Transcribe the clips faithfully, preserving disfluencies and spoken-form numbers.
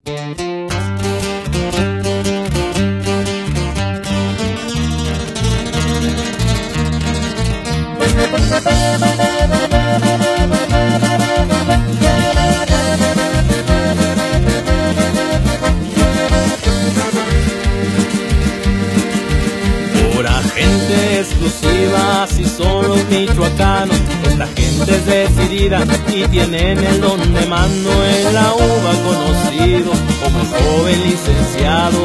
Pura gente exclusiva, si son los michoacanos. Esta gente es decidida y tienen el don de mando. En la uva conocido como joven licenciado.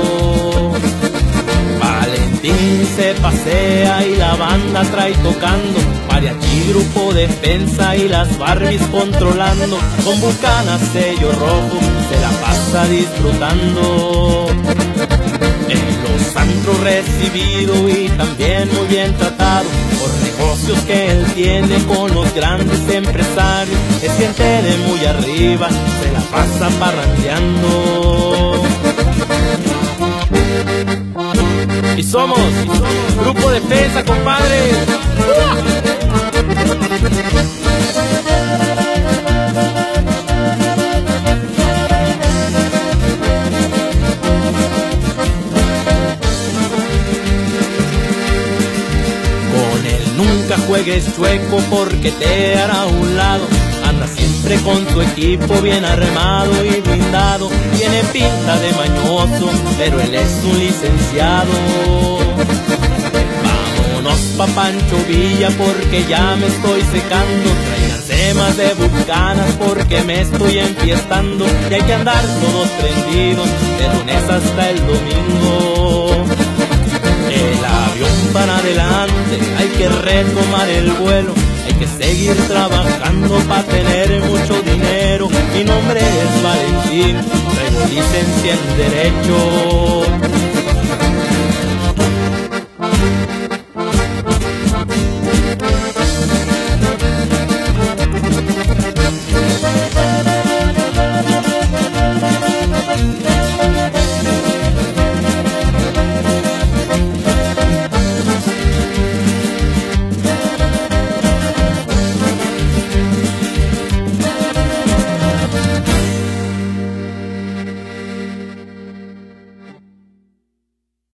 Valentín se pasea y la banda trae tocando. Mariachi, grupo defensa y las Barbies controlando. Con Bucanas, sello rojo, se la pasa disfrutando. En los antros recibido y también muy bien tratado por negocios que él tiene con los grandes empresarios. Se siente de muy arriba, se la pasa parrandeando. Y somos, y somos Grupo Defensa, compadre. Nunca juegues chueco porque te hará a un lado. Anda siempre con tu equipo bien armado y blindado. Tiene pinta de mañoso, pero él es un licenciado. Vámonos pa' Pancho Villa porque ya me estoy secando. Tráiganse más de Bucanas porque me estoy enfiestando. Y hay que andar todos prendidos de lunes hasta el domingo. El avión para adelante, hay que retomar el vuelo. Hay que seguir trabajando para tener mucho dinero. Mi nombre es Valentín, traigo licencia en Derecho.